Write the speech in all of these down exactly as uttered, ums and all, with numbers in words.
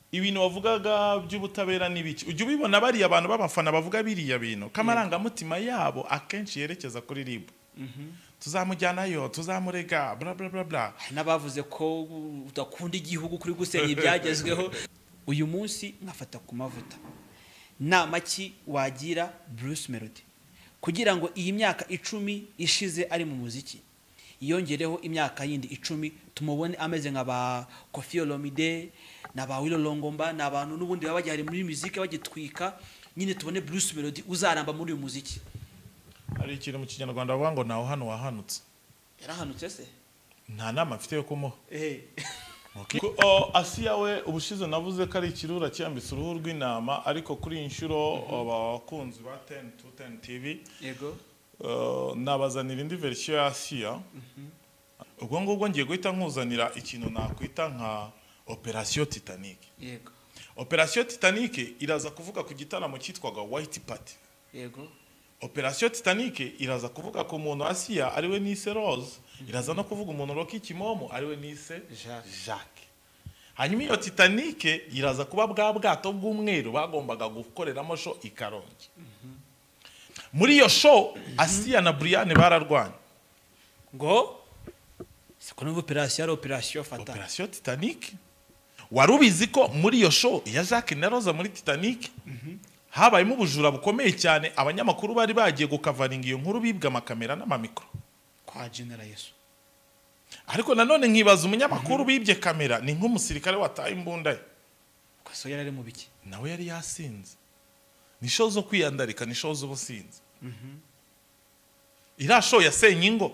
ibintu bavugaga by'ubutabera n'ibiki ujye ubibona bari abantu b'abafana bavuga biriya bintu kamaranga mutima yabo akenshi yerekeza kuri R I B tuzamujyanayo tuzamurega bla bla bla bla nabavuze ko udakunda igihugu kuri gusenya ibyagezweho uyu munsi nkafata ku mavuta namaki wagira Bruce Melody kugira ngo iyi myaka icumi ishize ari mu muziki yongereho imyaka yindi icumi tumubone ameze nk'aba Koffi Olomide n'aba Willow Longomba n'abantu n'ubundi babajyari muri muziki bagitwika nyine tubone Bruce Melody uzaramba muri uyu muziki. Hari ikintu mu Kinyarwanda bavuga ngo naho hano wahanutse. Yarahanutse se? Nta nama afite yo kumuha. Eh. Okay. Oh, Asia we ubushize navuze ko ari ikirura cyambitse uruhu rw'inama ariko kuri inshuro abakunzi ba ten to ten T V. Yego. Uh, nabazanira indi version ya Asia. Ubwo ngubwo ngiye guhita nkuzanira ikintu nakwita nka Operation Titanic. Yego. Operation Titanic iraza kuvuga ku gitaramo cyitwaga White Party. Yego. Operation Titanic iraza kuvuga ku muntu Asia ariwe nise Rose, iraza no kuvuga umuntu Rocky Kimomo ariwe nise Jacques. Jacques. Hanyuma iyo Titanic iraza kuba bwa bwato bw'umweru bagombaga gukoreramo show ikarongi. Muri iyo show Asia na Brianne bararwanye. Ngo sikono operation operation fata. Operation Titanic. Warubizi ko muri iyo show ya Jacques na Rose muri Titanic habayemo ubujura bukomeye cyane abanyamakuru bari bagiye gukavaringa iyo nkuru bibwa amakamera n'amamikro kwa General Yesu. Ariko nanone nkibaza umunyamakuru bibye kamera ni nk'umusirikare wataye imbunda ye. Kwaso yari mu biki? Nawe yari yasinze. Ni show zo kwiyandarika ni show z'ubusinzi. Mhm. Ira show yasenye ingo.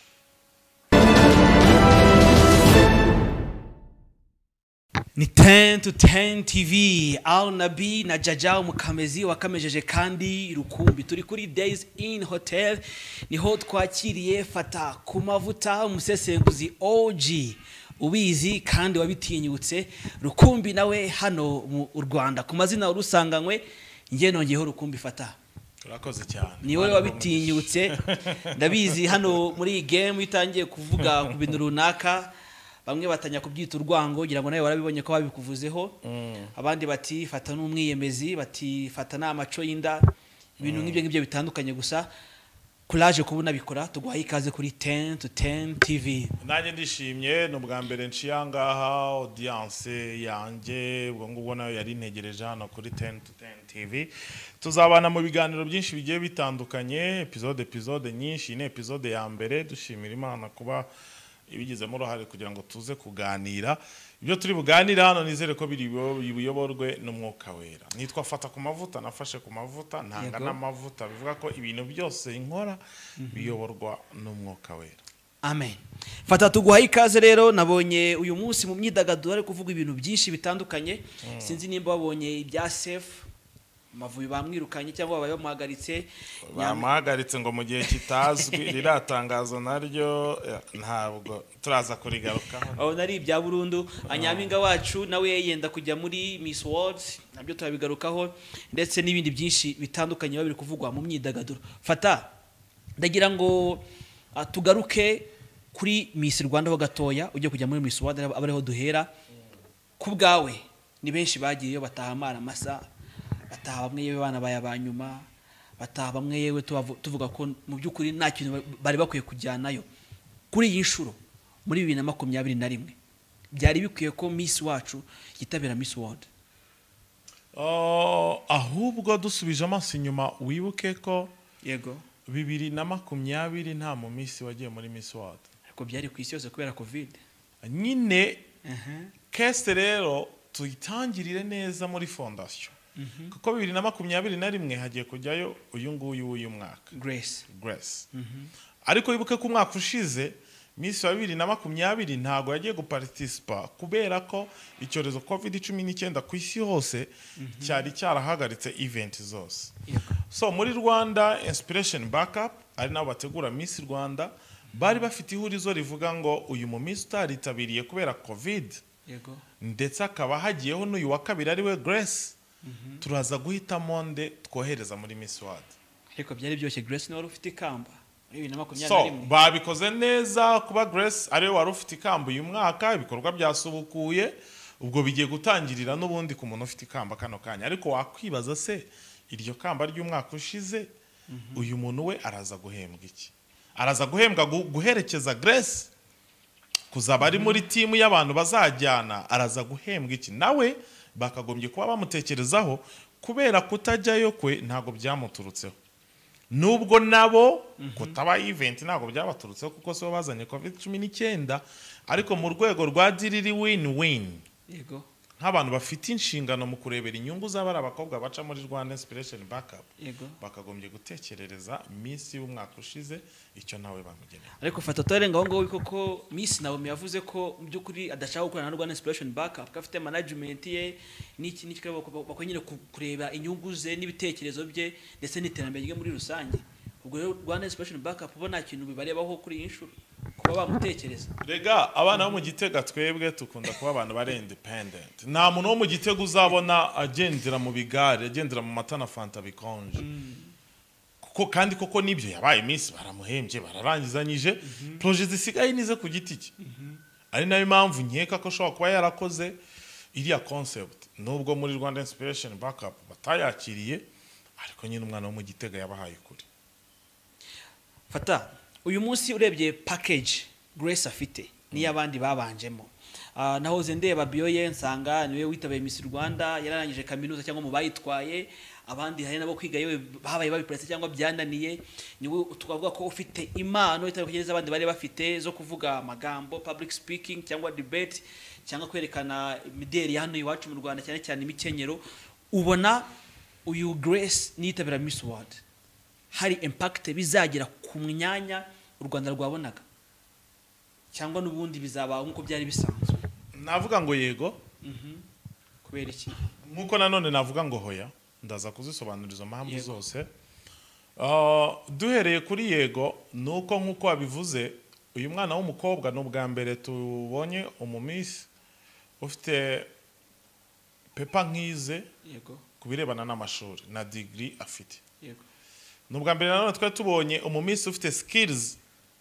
Ni ten to ten T V Al Nabi na Jaja umukamezi wakamejeje kandi rukumbi turi kuri Days in Hotel niho twakiriye fata ku mavuta umusesenguzi O G ubizi kandi wabitinyutse rukumbi nawe hano mu Rwanda ku mazina urusanganywe ngiye nongeyeho rukumbi fata urakoze cyane ni wowe wabitinyutse ndabizi hano muri game itangiye kuvuga ku bintu runaka bamwe batanya kubyita urwango kugira ngo nawe warabibonye ko babikuvuzeho abandi bati fata n'umwiyemezi bati fata n'amaco y'inda ibintu nk'ibyo ngibyo bitandukanye gusa courage kubona bikora tugwaye ikaze kuri ten to ten T V nanjye ndishimye no bwa mbere nciyangaha audience yanjye ubwo ngubwo nayo yari integereje hano kuri ten to ten T V tuzabana mu biganiro byinshi bigiye bitandukanye episode episode nyinshi ne episode ya mbere dushimira Imana kuba ibigizemo uruhare kugira ngo tuze kuganira ibyo turi buganira hano nizere ko biri buyoborwe n'umwuka wera nitwa fata ku mavuta nafashe ku mavuta ntanga n'amavuta bivuga ko ibintu byose inkora biyoborwa n'umwuka wera. Amen. Fata tuguhaye ikaze rero nabonye uyu munsi mu myidagaduro ari kuvuga ibintu byinshi bitandukanye sinzi nimba wabonye ibya safe Mavubi bamwirukanye cyangwa babaye bamuhagaritse bamuhagaritse ngo mu gihe kitazwi riratangazo naryo ntabwo turaza kurigarukaho aho nari ibya burundu anyaminga wacu nawe yenda kujya muri Miss World nabyo turabigarukaho ndetse n'ibindi byinshi bitandukanye babiri kuvugwa mu myidagaduro fata ndagira ngo tugaruke kuri Miss Rwanda ho gatoya ujye kujya muri Miss World abareho duhera ku bwawe ni benshi bagiye batahamara amasa bataha bamwe yewe bana baya banyuma bataha bamwe yewe tuvuga ko mu byukuri nta kintu bari bakwiye kujyanayo kuri iyi nshuro muri bibiri na makumyabiri na rimwe byari bikwiye ko Miss wacu yitabira Miss World. Oh, ahubwo dusubije amaso inyuma wibuke ko yego bibiri na makumyabiri nta mu Miss wagiye muri Miss World ariko byari ku isi yose kubera covid nyine kese rero tuyitangirire neza muri fondation kuko bibiri na makumyabiri na rimwe hagiye kujyayo uyu nguyu uyu mwaka Grace Grace ariko wibuke ko umwaka ushize Miss wa bibiri na makumyabiri ntago yagiye guparticipa kubera ko icyorezo covid cumi n'icyenda ku isi hose cyari cyarahagaritse event zose. So muri Rwanda Inspiration Backup ari nabo bategura Miss Rwanda bari bafite ihurizo rivuga ngo uyu mu Miss utaritabiriye kubera covid yego ndetse akaba hagiyeho n'uyu wa kabiri ari we Grace turaza guhita monde twohereza muri Miss World ariko byari byose Grace ni wari ufite ikamba bibiri na makumyabiri so na rimwe babikoze neza kuba Grace ari we wari ufite ikamba uyu mwaka ibikorwa byasubukuye ubwo bigiye gutangirira n'ubundi ku muntu ufite ikamba kano kanya ariko wakwibaza se iryo kamba ry'umwaka ushize uyu muntu we araza guhembwa iki araza guhembwa guherekeza Grace kuzaba ari muri timu y'abantu bazajyana araza guhembwa iki nawe bakagombye kuba bamutekerezaho kubera kutajyayo kwe ntago byamuturutseho nubwo nabo kutaba event ntago byabaturutseho kuko so bazanye covid cumi n'icyenda ariko mu rwego rwa diriri win win yego nk'abantu bafite inshingano mu kurebera inyungu z'abari abakobwa baca muri Rwanda Inspiration Backup bakagombye gutekerereza Miss y'umwaka ushize icyo nawe bamugenera ariko fata torenga aho ngaho koko Miss nawe yavuze ko mu by'ukuri adashaka gukorana na Rwanda Inspiration Backup kafite management ye n'iki n'iki bakonyine kureba inyungu ze n'ibitekerezo bye ndetse n'iterambere rye muri rusange ubwo rero Rwanda Inspiration Backup ubona kintu bibarebaho kuri iyi nshuro kuba bamutekereza rega abana bo mu Gitega twebwe tukunda kuba abantu bare independent nta muntu wo mu Gitega uzabona agendera mu bigare agendera mu matana fanta bikonje kuko kandi koko nibyo yabaye Miss baramuhembye bararangizanyije projet zisigaye nize ku giti cye ari nayo impamvu nkeka ko shobora kuba yarakoze iriya concept nubwo muri Rwanda Inspiration Backup batayakiriye ariko nyine umwana wo mu Gitega yabahaye kuri fata uyu munsi urebye package Grace afite ni yabandi babanjemo uh, nahoze ndeba bio ye nsanga niwe witabaye Miss Rwanda yararangije kaminuza cyangwa mu bayitwaye abandi hari nabo kwiga yewe babaye babipresse cyangwa byananiye niwe tukavuga ko ufite impano itarukugereza abandi bari bafite zo kuvuga amagambo public speaking cyangwa debate cyangwa kwerekana mideli hano iwacu mu Rwanda cyane cyane imikenyero ubona uyu Grace nitabira Miss World hari impact bizagira ku myanya u Rwanda rwabonaga cyangwa nubundi bizaba nkuko byari bisanzwe navuga ngo yego mhm kubera iki nkuko nanone navuga ngo hoya ndaza kuzisobanuriza amahamba zose uh, duhereye kuri yego nuko nkuko wabivuze uyu mwana w'umukobwa no bwa mbere tubonye umumiss ufite pepa nkize yego kubirebana n'amashuri na degree afite yego nubwa mbere nanone twa tubonye umumiss ufite skills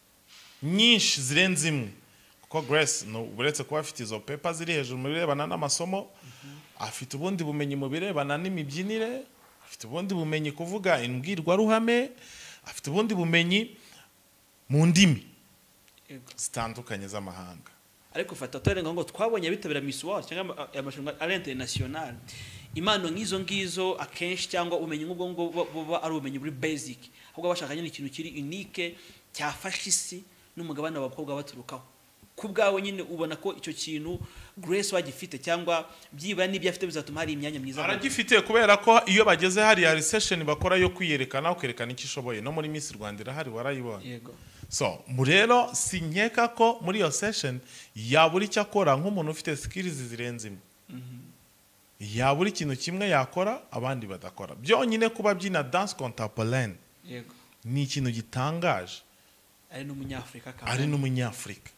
nyinshi zirenze imwe kuko Grace no buretse kuba afite izo paper ziri hejuru mu birebana n'amasomo afite ubundi bumenyi mu birebana n'imibyinire afite ubundi bumenyi kuvuga imbwirwa ruhame afite ubundi bumenyi mu ndimi zitandukanye z'amahanga ariko fata torenga ngo twabonye bitabira Miss World cyangwa amashuri international imano ngizo ngizo akenshi cyangwa umenye ngubwo ngo boba ari ubumenyi buri basic ahubwo bashakanye n'ikintu kiri unique cyafasha isi n'umugabane w'abakobwa baturukaho kubgawe nyine ubona ko icyo kintu Grace wagifite cyangwa byiba n'ibyo afite bizatuma hari imyanya myiza aragifite kubera ko iyo bageze hari ya recession bakora yo kwiyerekana ukerekana iki ishoboye no muri Miss Rwanda irahari warayibonye yego so murero sinkeka ko muri iyo session yaburi cyakora nk'umuntu ufite skills zirenze imwe mhm yaburi ikintu kimwe yakora abandi badakora byonyine kuba byina dance contemporaine yego ni ikintu gitangaje ari n'umunyafrika kandi ari n'umunyafrika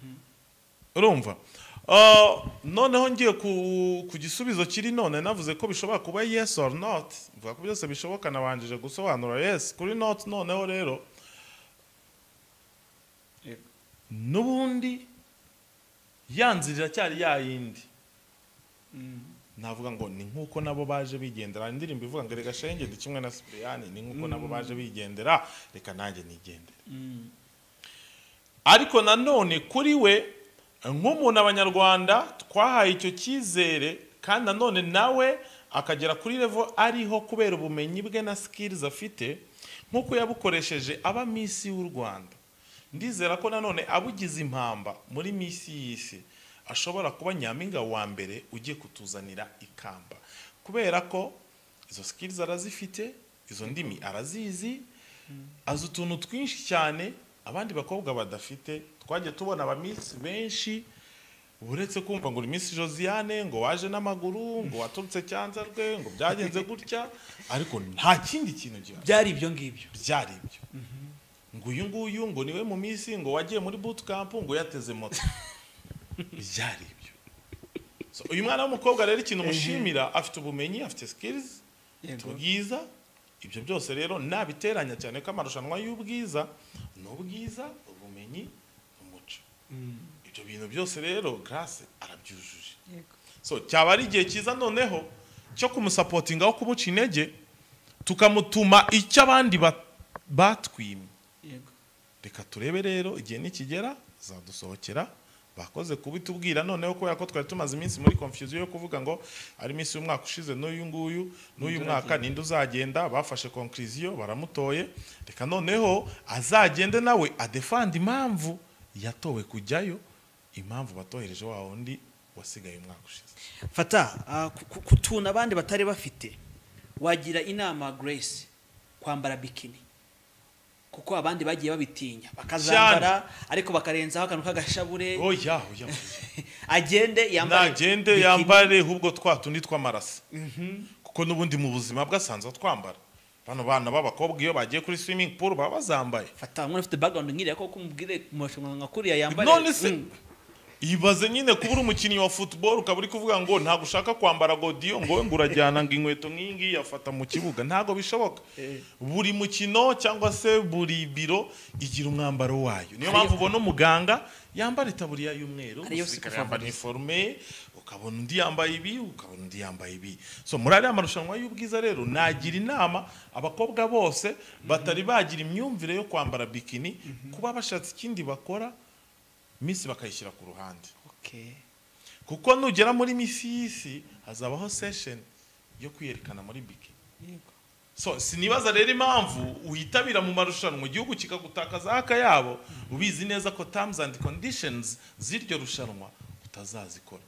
urumva uh, noneho ngiye ku gisubizo kiri none navuze ko bishobora kuba yes or not mvuga ko byose bishoboka nabanjije gusobanura yes kuri not noneho rero yego nubundi yanzirira cyari yayindi mm. navuga ngo ni nkuko nabo baje bigendera indirimbo ivuga ngo reka shenge ndi kimwe na Cypriani ni nkuko nabo baje bigendera reka nanjye nigendere ariko nanone kuri we nk'umuntu abanyarwanda twahaye icyo cyizere kandi nanone nawe akagera kuri level ariho kubera ubumenyi bwe na skills afite nkuko yabukoresheje aba Miss y'u Rwanda ndizera ko nanone abugize impamba muri Miss y'isi ashobora kuba nyaminga wa mbere ugiye kutuzanira ikamba kubera ko izo skills arazifite izo ndimi arazizi azi utuntu twinshi cyane abandi bakobwa badafite twaje tubona aba Miss benshi uretse kumva ngo Miss Josiane ngo waje n'amaguru ngo waturutse cyanzarwe ngo byagenze gutya ariko nta kindi kintu gihe byari ibyo ngibyo byari ibyo ngo uyu nguyu ngo niwe mu Miss ngo wagiye muri boot camp ngo yateze moto byari ibyo so uyu mwana w'umukobwa rero ikintu mushimira afite ubumenyi afite skills tubwiza ibyo byose rero nabiteranya cyane ko amarushanwa y'ubwiza n'ubwiza ubumenyi umuco ibyo bintu byose rero Grace arabyujuje so cyaba ari igihe cyiza noneho cyo kumusapotinga aho kumuca intege tukamutuma icyo abandi batwimye. Yego. Reka turebe rero igihe nikigera zadusohokera bakoze kubitubwira noneho ko yako twari tumaze iminsi muri confusion yo kuvuga ngo ari iminsi y'umwaka ushize n'uyu nguyu n'uyu mwaka ninde uzagenda bafashe conclusion baramutoye. Reka noneho azagende nawe adefend impamvu yatowe kujyayo, impamvu batohereje wa wundi wasigaye umwaka ushize. Fata kutuna abandi batari bafite wagira inama Grace kwambara bikini kuko abandi bagiye babitinya bakazambara ariko bakarenzaho akantu kagashabure. Oya oya agende yambare agende yambare hubwo twatundi twamarasa kuko nubundi mu buzima bwasanzwe twambara. Bano bana b'abakobwa iyo bagiye kuri swimming pool baba bazambaye. Fata mwe ufite background ngire ko kumubwire kumashimwa nka kuriya yambare. None se ibaze nyine kubura umukinnyi wa football ukaburi kuvuga ngo ntago ushaka kwambara godiyo ngo ngurajyana ngo inkweto nk'ingi yafata mu kibuga, ntago bishoboka. Buri mukino cyangwa se buri biro igira umwambaro wayo. Niyo mpamvu ubona umuganga yambara itaburiya y'umweru, umusirikare yambara uniforme, ukabona undi yambaye ibi, ukabona undi yambaye ibi. So muri ari amarushanwa y'ubwiza rero nagira inama abakobwa bose batari bagira imyumvire yo kwambara bikini kuba bashatse ikindi bakora Miss bakayishyira ku ruhande. Okay. Kuko nugera muri Miss y'isi hazabaho session yo kwiyerekana muri bikini. Yego. So sinibaza rero impamvu uhitabira mu marushanwa mu gihugu kikagutakaza akayabo ubizi neza ko terms and conditions z'iryo rushanwa utazazikora.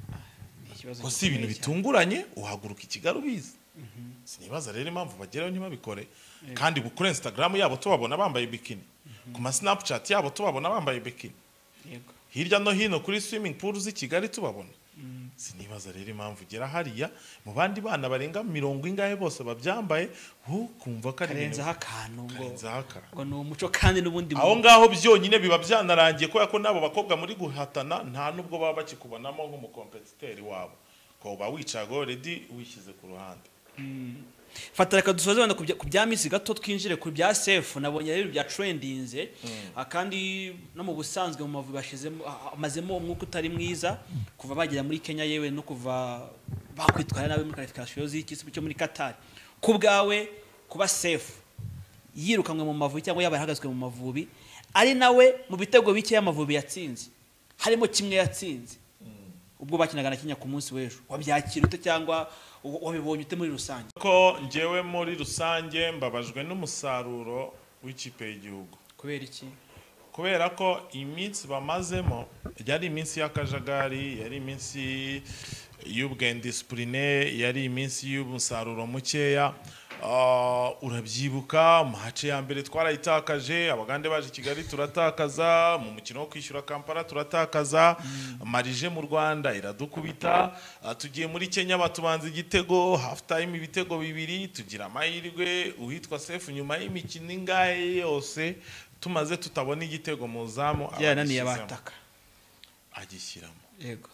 Ko si ibintu bitunguranye uhaguruka ikigali ubizi. Sinibaza rero impamvu bageraho ntibabikore kandi kuri Instagram yabo tubabona bambaye bikini. Ku ma Snapchat yabo tubabona bambaye bikini. Yego. Hirya no hino kuri swimming pool z'i Kigali tubabona. Sinibaza rero impamvu ugera hariya mu bandi bana barenga mirongo ingahe bose babyambaye kumva ko ari karenzaho akantu ngo ngo ni umuco kandi n'ubundi aho ngaho byonyine biba byanarangiye ko yako nabo bakobwa muri guhatana nta nubwo baba bakikubonamo nk'umukompetiteri wabo ko ba wicago ready wishyize ku ruhande. Fata reka dusoze wenda ku bya Miss gato twinjire ku bya safe nabonye rero bya trendinze akandi no mu busanzwe mu mavu bashizemo amazemo umwuka utari mwiza kuva bagira muri Kenya yewe no kuva bakwitwara nawe muri qualification z'ikisi cyo muri Qatar. Ku bwawe kuba safe yirukanwe mu mavu cyangwa yabarahagazwe mu mavubi ari nawe mu bitego bike y'amavubi yatsinze harimo kimwe yatsinze ubwo bakinaga na Kenya ku munsi w'ejo wabyakira ute cyangwa wabibonye ute muri rusange? Ko ngewe muri rusange mbabajwe n'umusaruro w'ikipe y'igihugu. Kubera iki? Kubera ko iminsi bamazemo yari iminsi y'akajagari, yari iminsi y'ubwendisipurine, yari iminsi y'umusaruro mukeya. Uh, urabyibuka mahace ya mbere twarayitakaje, abagande baje Kigali turatakaza, mu mukino wo kwishyura Kampala turatakaza, mm. Marije mu Rwanda iradukubita, uh, tugiye muri Kenya batubanza igitego, half time ibitego bibiri, tugira amahirwe uhitwa Sefu nyuma y'imikino ingahe yose tumaze tutabona igitego mu zamu yananiye abataka agishyiramo. Yego.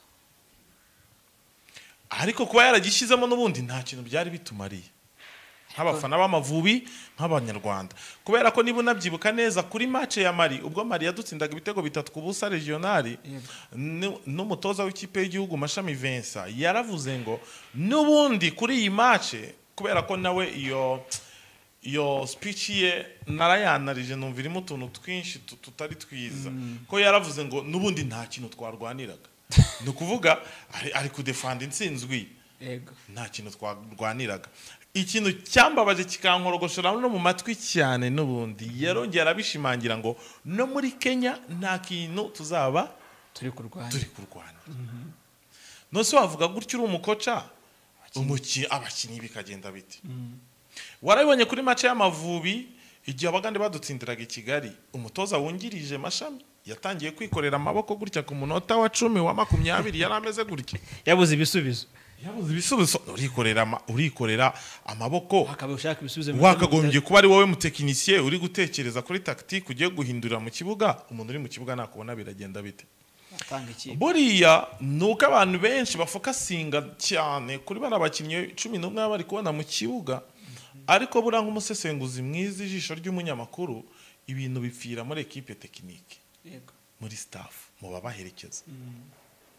Ariko kuba yaragishyizemo n'ubundi nta kintu byari bitumariye nk'abafana b'amavubi nk'abanyarwanda, kubera ko niba unabyibuka neza kuri match ya Mali ubwo Mali yadutsindaga ibitego bitatu ku busa regionali n'umutoza w'ikipe y'igihugu Mashami Vincent yaravuze ngo n'ubundi kuri iyi match kubera ko nawe iyo iyo speech ye narayanarije numva irimo utuntu twinshi tutari twiza ko yaravuze ngo n'ubundi nta kintu twarwaniraga ni ukuvuga ari kudefend intsinzwi. Yego. Nta kintu twarwaniraga. Ikintu cyambabaje kikankorogosora no mu matwi cyane n'ubundi yarongera abishimangira ngo no muri Kenya nta kintu tuzaba turi kurwana turi kurwana. No se wavuga gutyo uri umukoca umuki abakinyi bikagenda biti. Warabonye kuri match y'amavubi igihe abagande badutsindiraga i Kigali umutoza wungirije Mashami yatangiye kwikorera amaboko gutya ku munota wa cumi wa makumyabiri yarameze gutya yabuze ibisubizo yabuze ibisubizo urikorera urikorera amaboko hakaba ushaka ibisubizo wakagombye kuba ari wowe mutekinisiye uri gutekereza kuri tactique ugiye guhindura mu kibuga umuntu uri mu kibuga nakubona biragenda bite. Buriya nuko abantu benshi bafokasinga cyane kuri bana bakinnyi cumi n'umwe bari kubona mu kibuga ariko buranga umusesenguzi mwiza ijisho ry'umunyamakuru ibintu bipfira muri equipe technique. Yego. Muri staff mu babaherekeza.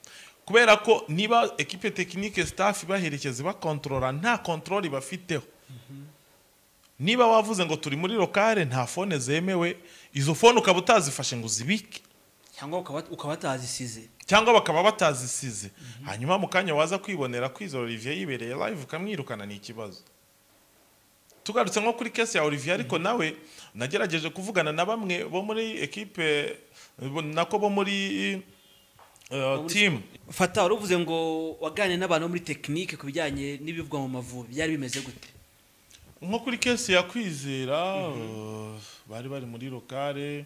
kubera ko niba equipe technique staff baherekeza bakontrola nta control bafiteho niba wavuze ngo turi muri locale nta phone zemewe izo phone ukaba utazifashe ngo zibike cyangwa ukaba ukaba batazisize cyangwa bakaba batazisize hanyuma mu kanya waza kwibonera kwizo Olivier yibereye live ukamwirukana ni ikibazo. Tugarutse nko kuri case ya Olivier ariko nawe nagerageje kuvugana na bamwe bo muri equipe nako bo muri uh, team. Fata uruvuze ngo wagane n'abantu muri technique kubijyanye n'ibivugwa mu Mavubi byari bimeze gute? Nko kuri case ya Kwizera uh, bari bari muri locale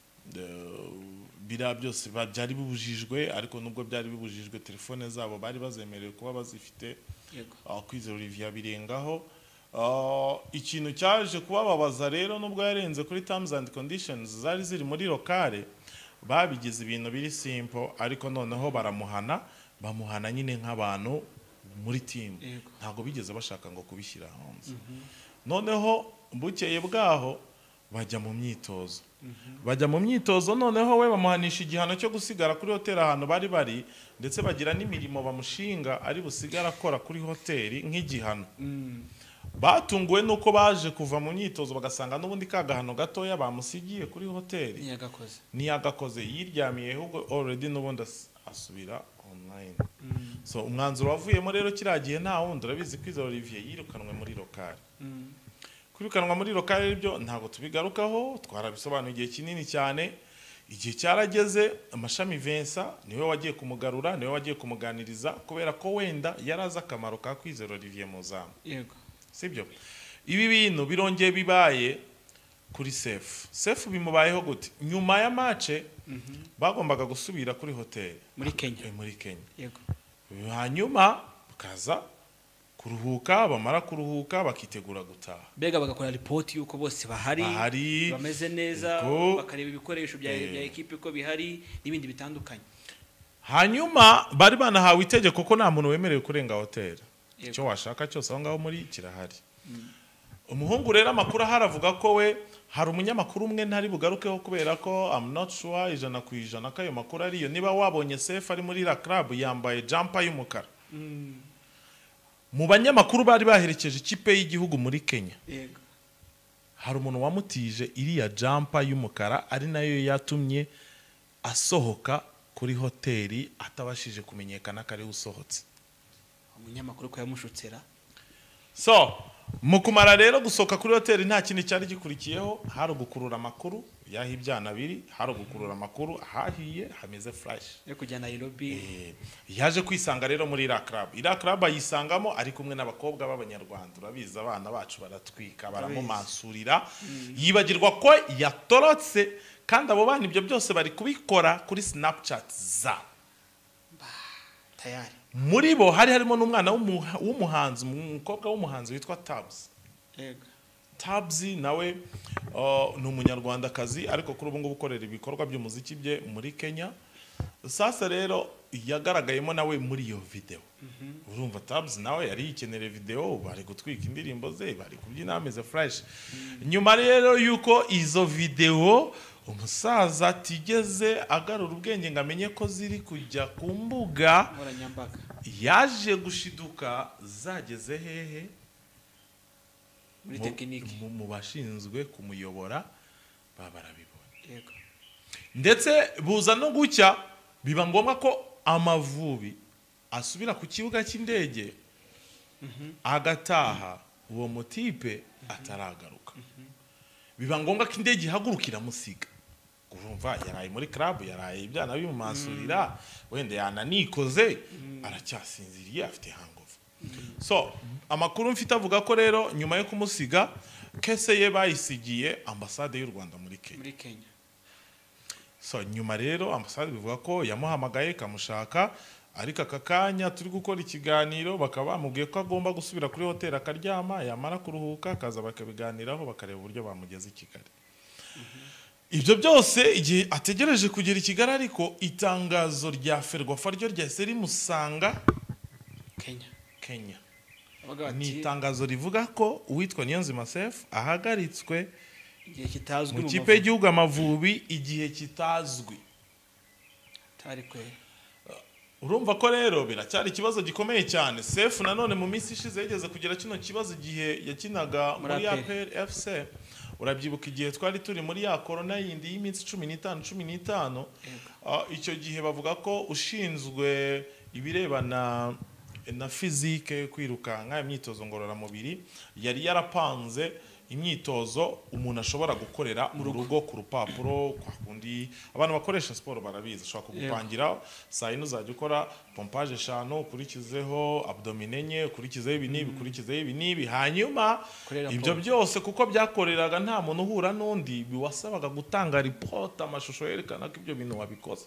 bira byose byari bibujijwe ariko nubwo byari bibujijwe telefone zabo bari bazemerewe kuba bazifite. Yego. Kwizera Olivier birengaho. Uh, ikintu cyaje kubababaza rero nubwo yarenze kuri terms and conditions zari ziri muri locale babigize ibintu biri simple ariko noneho baramuhana bamuhana nyine nk'abantu muri team ntago bigeze bashaka ngo kubishyira hanze. Mm -hmm. Noneho bukeye bwaho bajya mu myitozo. Mm -hmm. Bajya mu myitozo noneho we bamuhanisha igihano cyo gusigara kuri hotel ahantu bari bari ndetse bagira n'imirimo bamushinga ari busigara akora kuri hotel nk'igihano. Mm. Batunguwe nuko baje kuva mu myitozo bagasanga n'ubundi kagahano gatoya bamusigiye kuri hotel ni yagakoze ni yagakoze yiryamiye ahubwo already n'ubundi asubira online. Mm. So umwanzuro wavuyemo rero kiragiye nta wundi urabizi Kwizera Olivier yirukanwe muri locale. Mm. Kwirukanwa muri locale ibyo ntago tubigarukaho twarabisobanuye igihe kinini cyane igihe cyarageze amashami Vincent niwe wagiye kumugarura niwe wagiye kumuganiriza kubera ko wenda yaraza akamaro ka Kwizera Olivier Muzamu. Yego. Sibyo ibi bintu birongeye bibaye kuri Sefu. Sefu bimubayeho gute nyuma ya match mm -hmm. bagombaga gusubira kuri hotel muri Kenya e, muri Kenya. Yego. Hanyuma kaza kuruhuka bamara kuruhuka bakitegura gutaha bega bagakora report yuko bose bahari bahari bameze neza bakareba ibikoresho bya bya equipe ko bihari n'ibindi bitandukanye. Hanyuma bari banahawe itegeko ko nta muntu wemerewe kurenga hotel. Icyo washaka cyose aho ngaho muri kirahari. Mm. Umuhungu rero amakuru haravuga ko we hari umunyamakuru umwe ntari bugarukeho kubera ko I'm not sure ijana ku ijana kayo makuru ariyo niba wabonye Sefu ari muri la club yambaye jumper y'umukara. Mm. Mu banyamakuru bari baherekeje ikipe y'igihugu muri Kenya. Yego. Hari umuntu wamutije iriya jumper y'umukara ari nayo yatumye asohoka kuri hoteli atabashije kumenyekana kare usohotse. Umunyamakuru ko yamushutsera. So mukumara rero gusoka kuri hotel nta kintu cyari gikurikiyeho hari gukurura makuru yahi ibyana biri hari gukurura makuru hahiye hameze flash yo kujya Nairobi. Eh yaje kwisanga rero muri ira club ira club ayisangamo ari kumwe n'abakobwa b'abanyarwanda urabiza abana bacu baratwika baramumansurira mm. yibagirwa ko yatorotse kandi abo bana ibyo byose bari kubikora kuri Snapchat za tayari. Muri bo hari harimo n'umwana w'umuhanzi umukobwa w'umuhanzi witwa Tabs. Yego. Tabs nawe uh, ni umunyarwandakazi ariko kuri ubu ngubu ukorera ibikorwa by'umuziki bye muri Kenya. Sasa rero yagaragayemo nawe muri iyo video. Mm -hmm. Urumva Tabs nawe yari yikenere video bari gutwika indirimbo ze bari kubyina ameze fresh. Mm. Nyuma rero yuko izo video umusaza atigeze agarura ubwenge ngamenye ko ziri kujya ku mbuga nkoranyambaga yaje gushiduka zageze hehe muri tekiniki mu bashinzwe kumuyobora babarabibonye. Yego. Ndetse buza no gucya biba ngombwa ko Amavubi asubira ku kibuga cy'indege mm -hmm. agataha uwo motipe mm -hmm. ataragaruka. Mm -hmm. Biba ngombwa ko indege ihagurukira musiga. Urumva yaraye muri club yaraye ibyana bimumansurira mm. wende yananikoze mm. aracyasinziriye afite hangover. Mm. So amakuru mfite avuga ko rero nyuma yo kumusiga kese ye bayisigiye ambassade y'u Rwanda muri Kenya. Muri Kenya. So nyuma rero ambassade bivuga ko yamuhamagaye kamushaka ariko akakanya turi gukora ikiganiro bakaba bamubwiye ko agomba gusubira kuri hotel akaryama yamara kuruhuka akaza bakabiganiraho bakareba uburyo bamugeza i Kigali. Mm -hmm. Ibyo byose igihe ategereje kugera i Kigali ariko itangazo rya Ferwafa ryo ryahise rimusanga Kenya. Kenya. Ni itangazo rivuga ko uwitwa Niyonzima Sefu ahagaritswe igihe kitazwi mu kipe y'igihugu Amavubi igihe kitazwi. Tari kwe. urumva ko rero biracyari ikibazo gikomeye cyane. Sefu nanone mu minsi ishize yigeze kugira kino kibazo igihe yakinaga muri A P R F C. Urabyibuka igihe twari turi muri ya corona yindi y'iminsi cumi n'itanu cumi n'itanu, icyo gihe bavuga ko ushinzwe ibirebana na fizike kwirukanka imyitozo ngororamubiri yari yarapanze imyitozo umuntu ashobora gukorera mu rugo ku rupapuro kwa kundi abantu bakoresha siporo barabizi, ushobora kugupangira saa yine uzajya ukora pompage eshanu, ukurikizeho abdomine enye, ukurikizeho ibi n'ibi, ukurikizeho ibi n'ibi, hanyuma ibyo byose kuko byakoreraga nta muntu uhura n'undi biwasabaga gutanga report amashusho yerekana ko ibyo bintu wabikoze.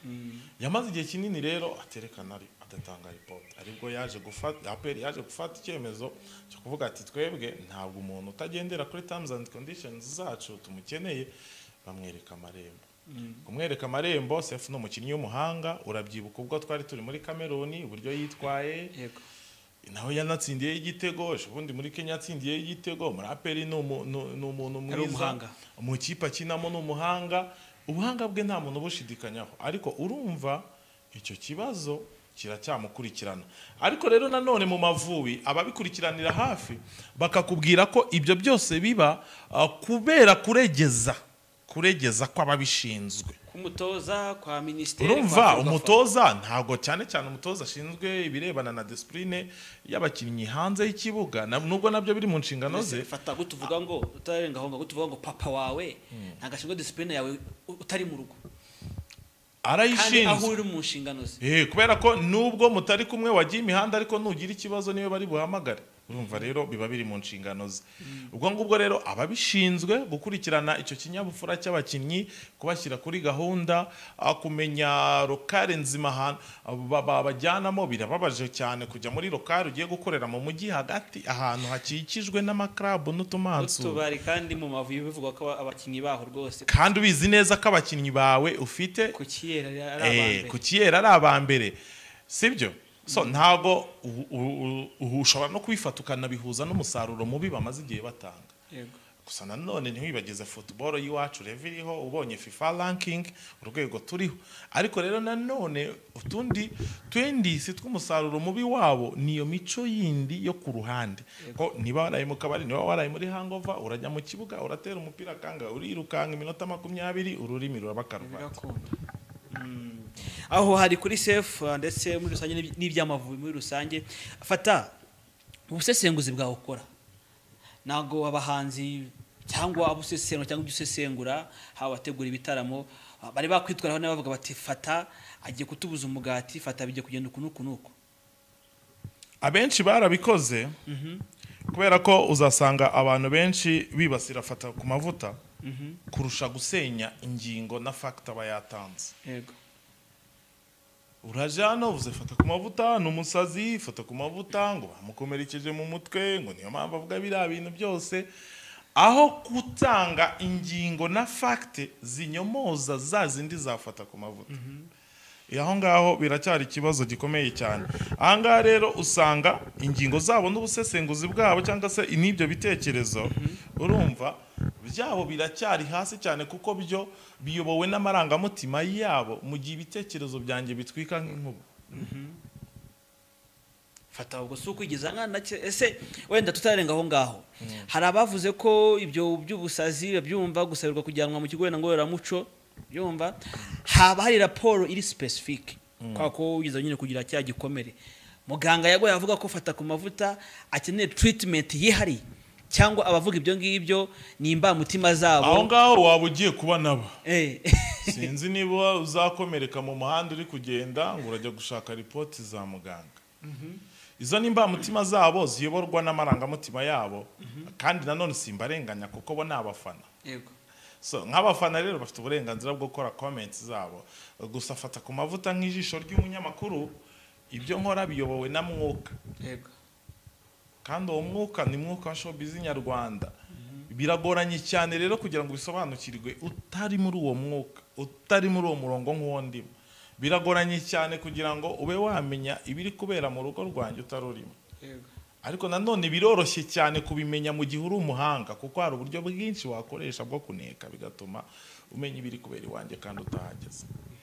Yamaze igihe kinini rero aterekana ari adatanga report, aribwo yaje gufata A P R yaje gufata icyemezo cyo kuvuga ati twebwe ntabwo umuntu utagendera kuri terms and conditions zacu tumukeneye, bamwereka amarembo. Kumwereka amarembo, Sefu no mukinnyi w'umuhanga, urabyibuka ubwo twari turi muri Cameroon uburyo yitwaye, yego naho yanatsindiye igitego, ubundi muri Kenya yatsindiye igitego, muri A P R ni umuntu mwiza, mu kipe akinamo ni umuhanga, ubuhanga bwe nta muntu bushidikanyaho, ariko urumva icyo kibazo kiracyamukurikirana. Ariko rero nanone mu Mavubi ababikurikiranira hafi bakakubwira ko ibyo byose biba uh, kubera kuregeza kuregeza kw'ababishinzwe, kumutoza kwa ministeri. Urumva umutoza ntago cyane cyane umutoza ashinzwe ibirebana na discipline y'abakinnyi hanze y'ikibuga, nubwo nabyo biri mu nshingano ze. Fata gutuvuga ngo utarenga aho ngo gutuvuga ngo papa wawe ntagashinzwe discipline yawe utari mu rugo, arayishinzwe aho uri mu nshingano ze. Eh, kubera ko nubwo mutari kumwe wagiye imihanda ariko nugira ikibazo niyo bari buhamagare. Urumva rero biba biri mu nshingano ze. Ubwo ngubwo rero ababishinzwe gukurikirana icyo kinyabufura cy'abakinnyi, kubashyira kuri gahunda, kumenya lokale nzima ahantu babajyanamo. Birababaje cyane kujya muri lokale ugiye gukorera mu mujyi hagati ahantu hakikijwe n'amaklabu n'utumansu tubari, kandi mu Mavubi bivugwa ko abakinnyi baho rwose, kandi ubizi neza ko abakinnyi bawe ufite kukiyera ari abambere, kukiyera ari abambere, sibyo? So ntago ushobora no kwifata ukanabihuza n'umusaruro mubi bamaze igihe batanga. Yego. Gusa nanone ntiwibageze football y'iwacu level iriho, ubonye FIFA ranking urwego turiho, ariko rero nanone utundi twendisi tw'umusaruro mubi wabo niyo mico yindi yo ku ruhande. Ko niba waraye mu kabari, niba waraye muri hangover, urajya mu kibuga uratera umupira kanga urirukanka iminota makumyabiri, ururimi rurabakaruvata. Aho hari kuri Sefu ndetse muri rusange n'iby'Amavubi muri rusange. Fata ubusesenguzi bwawe ukora, nago abahanzi cyangwa abusesengura cyangwa ibyusesengura haba bategura ibitaramo bari bakwitwaraho n'abavuga bati Fata agiye kutubuza umugati, Fata bijye kugenda ukunuku nuko. Abenshi barabikoze kubera ko uzasanga abantu benshi bibasira Fata ku mavuta kurusha gusenya ingingo na factor bayatanze. Yego. Urajana uvuze Fata ku mavuta n'umusazi, Fata ku mavuta ngo bamukomerekeje mu mutwe, ngo niyo mpamvu avuga biriya bintu byose, aho gutanga ingingo na fact zinyomoza za zindi za Fata ku mavuta. Aho ngaho biracyari ikibazo gikomeye cyane. Aha ngaha rero usanga ingingo zabo n'ubusesenguzi bwabo cyangwa se n'ibyo bitekerezo, urumva byabo biracyari hasi cyane, kuko byo biyobowe n'amarangamutima yabo, mu gihe ibitekerezo byanjye bitwika nk'inkuba. Fata ubwo suko igeza nkana ese wenda tutarenga aho ngaho. Hari abavuze ko ibyo by'ubusazi byumva gusabirwa kujyanwa mu kigo ngororamuco, yumva haba hari raporo iri specific kwa ko ugize nyine kugira cya gikomere. Muganga yago yavuga ko Fata ku mavuta akeneye treatment yihari, cyangwa abavuga ibyo ngibyo nimba mutima zabo. Aho ngaho wabugiye kuba nabo. Eh sinzi niba uzakomereka mu muhanda uri kugenda ngo urajya gushaka report za muganga. Mhm. Izo nimba mutima zabo ziyoborwa n'amarangamutima yabo, kandi nanone simbarenganya kuko bo nabafana. Yego. So nk'abafana rero bafite uburenganzira bwo gukora comments zabo. Gusa Fata ku mavuta nk'ijisho ry'umunyamakuru, ibyo nkora biyobowe na mwuka. Yego. Kandi uwo mwuka ni mwuka wa showbiz nyarwanda. Biragoranye cyane rero kugira ngo bisobanukirwe utari muri uwo mwuka, utari muri uwo murongo nk'uwo ndimo. Biragoranye cyane kugira ngo ube wamenya ibiri kubera mu rugo rwanjye utarurimo. Yego. Ariko nanone biroroshye cyane kubimenya mu gihe uri umuhanga, kuko hari uburyo bwinshi wakoresha bwo kuneka bigatuma umenya ibiri kubera iwanjye kandi utahageze.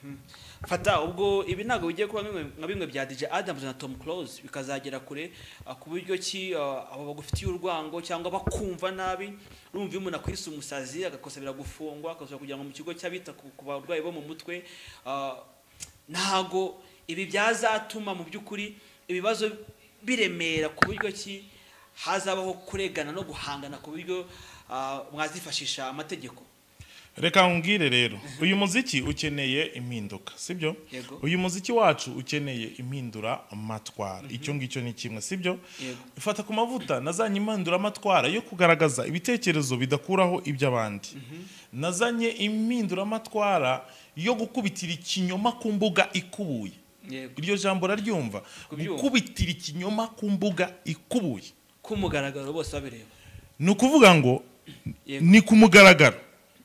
Fata ubwo ibi ntago bigiye kuba nka bimwe bya D J Adams na Tom Close bikazagera kure ku buryo ki abo bagufitiye urwango cyangwa bakumva nabi urumva umuntu akwisa umusazi agakosabira gufungwa akazwa kugira ngo mu kigo cy'abita ku barwayi bo mu mutwe ntago ibi byazatuma mu by'ukuri ibibazo biremera ku buryo ki hazabaho kuregana no guhangana ku buryo mwazifashisha amategeko. Reka ngire rero uyu muziki ukeneye impinduka sibyo uyu muziki wacu ukeneye impindura amatwara icyo ngicyo ni kimwe sibyo ifata ku mavuta nazanye impindura amatwara yo kugaragaza ibitekerezo bidakuraho iby'abandi nazanye impindura amatwara yo gukubitira ikinyoma ku mbuga ikubuye iryo jambo raryumva gukubitira ikinyoma ku mbuga ikubuye ku mugaragaro bose babireba ni ukuvuga ngo ni ku mugaragaro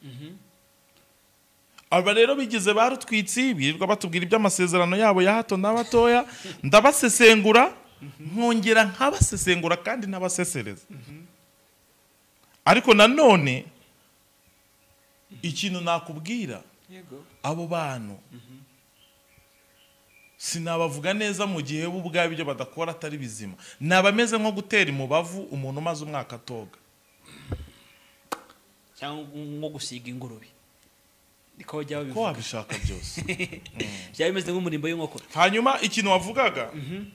aba rero bigize barutwitsi birirwa batubwira iby'amasezerano yabo ya hato n'abatoya ndabasesengura nkongera nkabasesengura kandi n'abasesereza ariko nanone ikintu nakubwira abo bantu sinabavuga neza mu gihe bo ubwabo ibyo badakora atari bizima nabameze nko gutera imubavu umuntu umaze umwaka atoga cyangwa nko gusiga ingurube niko jya bivuga ko wabishaka byose cyari bimeze nk'umurimbo w'inkoko. Hanyuma ikintu wavugaga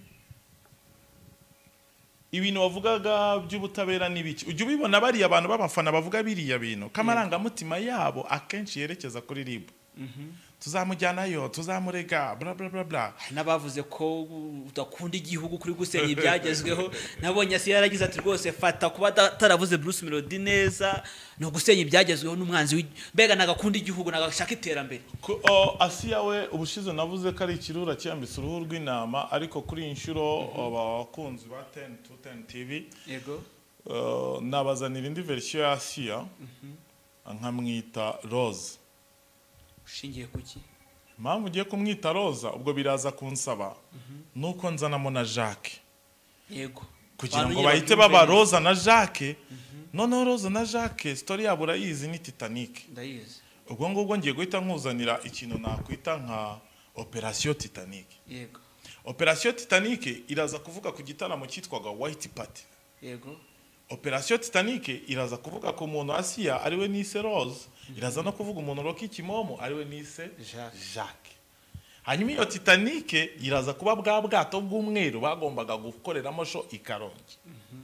ibintu wavugaga by'ubutabera n'ibiki ujye ubibona bari abantu b'abafana bavuga biriya bintu kamarangamutima yabo akenshi yerekeza kuri rib tuzamujyanayo tuzamurega bla bla bla bla nabavuze ko udakunda igihugu kuri gusenya ibyagezweho nabonye asi yaragize ati rwose fata kuba taravuze Bruce Melody neza no gusenya ibyagezweho n'umwanzi mbega nagakunda igihugu nagashaka iterambere. Asiya we ubushize navuze ko ari ikirura cyambise uruhu rw'inama ariko kuri inshuro abakunzi ba ten to ten T V yego nabazanira indi version ya Asiya nkamwita Rose. Ushingiye kuki? Mpamvu ugiye kumwita Roza ubwo biraza kunsaba nuko nzanamo na Jacques yego kugira ngo bahite baba Roza na Jacques none Roza na Jacques story yabo urayizi ni Titanic ndayizi ubwo ngubwo ngiye guhita nkuzanira ikintu nakwita nka Operation Titanic yego Operation Titanic iraza kuvuga ku gitaramo cyitwaga White Party yego Operation Titanic iraza kuvuga ku muntu Asiya ariwe nise Rose iraza no kuvuga umuntu Rocky Kimomo ariwe nise Jacques. Hanyuma iyo Titanic iraza kuba bwa bwato bw'umweru bagombaga gukoreramo sho ikarongi